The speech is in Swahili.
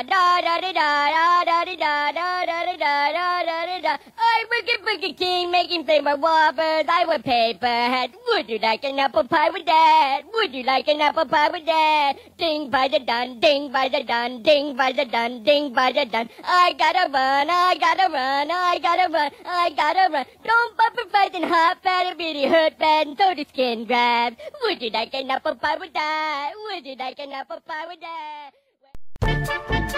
da da da da da da da da da da da da da da da. I work at Burger King making flavor whoppers. I wear paper hats. Would you like an apple pie with that? Would you like an apple pie with that? Ding by the dun, ding by the dun, ding by the dun, ding by the dun. I gotta run, I gotta run, I gotta run, I gotta run. Don't bumper fight and hot fat and really hurt bad and so the skin grabs. Would you like an apple pie with that? Would you like an apple pie with that?